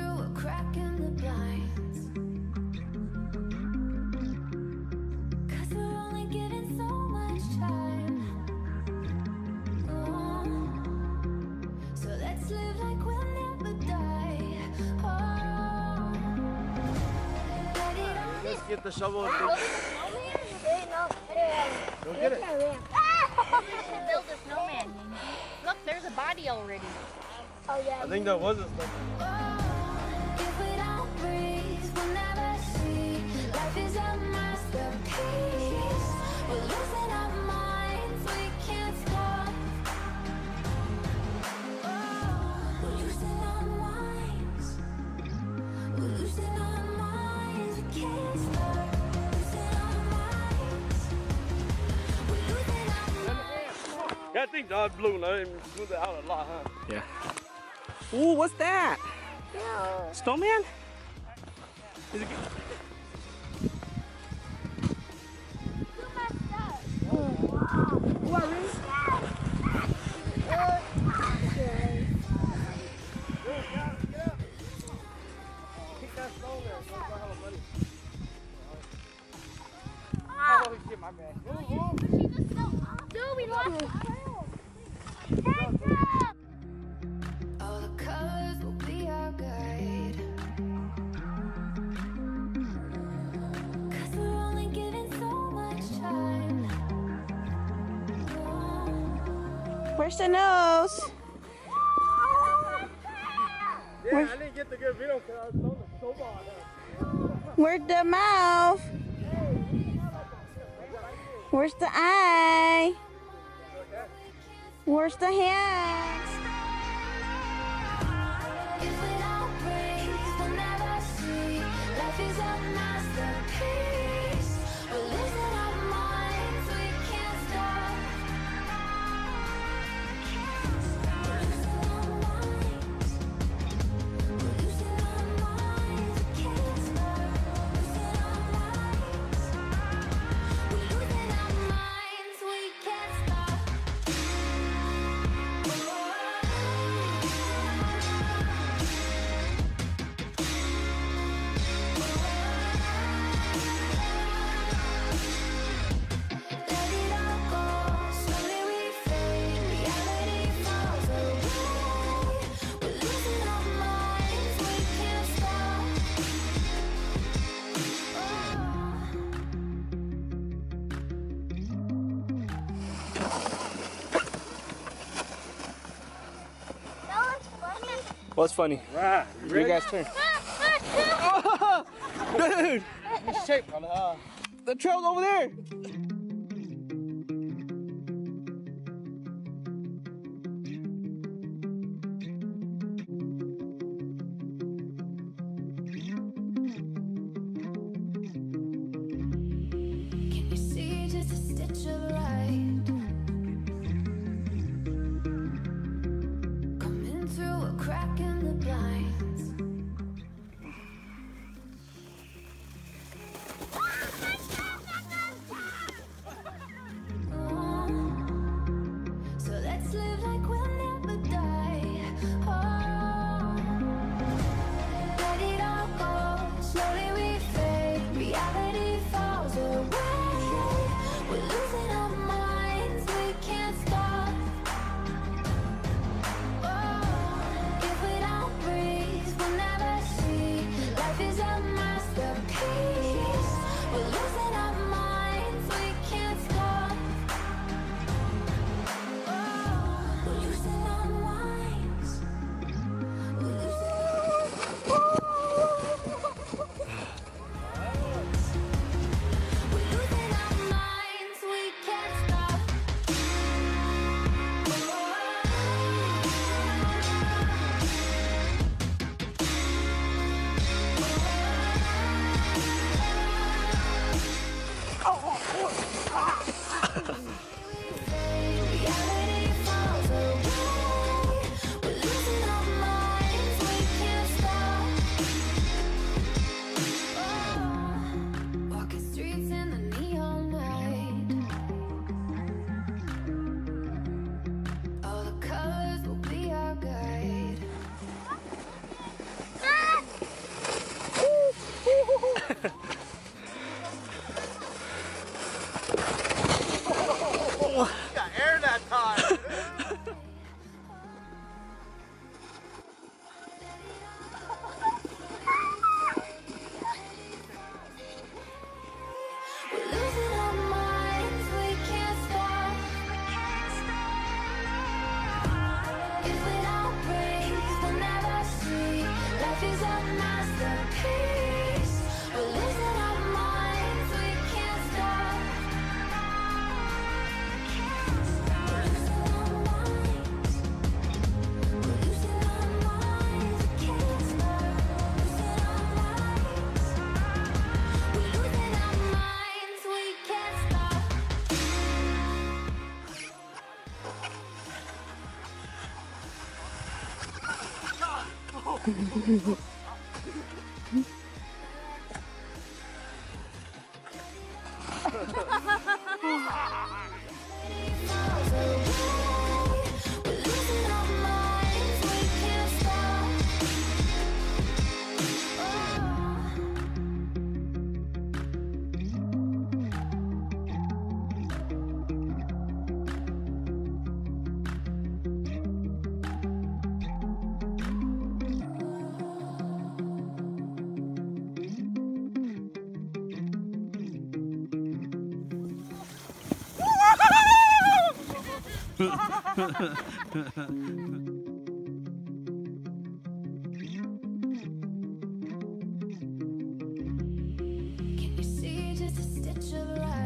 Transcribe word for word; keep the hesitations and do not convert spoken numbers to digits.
through a crack in the blinds. 'Cause we're only given so much time. Oh. So let's live like we'll never die. Oh. Let it all. Let's get the shovel. Go get it. We should build a snowman. Look, there's a body already. Oh yeah. I think that was a snowman. Oh, if we don't breathe, we'll never see. Life is a masterpiece. We're losing our minds, we can't stop. Oh, we're losing our minds. We're losing our minds, we can't stop. Losing our minds. We're losing our minds. Yeah, I think Dodge blew and I blew that out a lot, huh? Yeah. Ooh, what's that? No. Snowman? Is it good? Too much stuff. What, really? Kick that stone there. So I have money. Ah. Oh shit, my bad. Dude, we lost the trail. All the colors will be our guide. 'Cause we're only given so much time. Where's the nose? Yeah, I didn't get the good video because I was throwing the snowball there. Where's the mouth? Where's the eye? Where's the hands? If we don't breathe, we'll never see. Life is a masterpiece. We're losing our minds, we can't stop. We're losing our minds. We're losing our minds, we can't stop. Losing our minds. We're losing our minds, we can't stop. Let it all go, slowly we fade. Reality falls away. We're losing our minds, we can't stop. That was funny. What's funny? Right. Your guys' turn. Oh, dude, Good shape, brother. Uh, the trail's over there. Can you see just a stitch of light coming through a crack in the blinds? Oh, so let's live like we'll never die. Oh, let it all go, slowly we fade. Reality falls away. We're losing our Can you see just a stitch of light?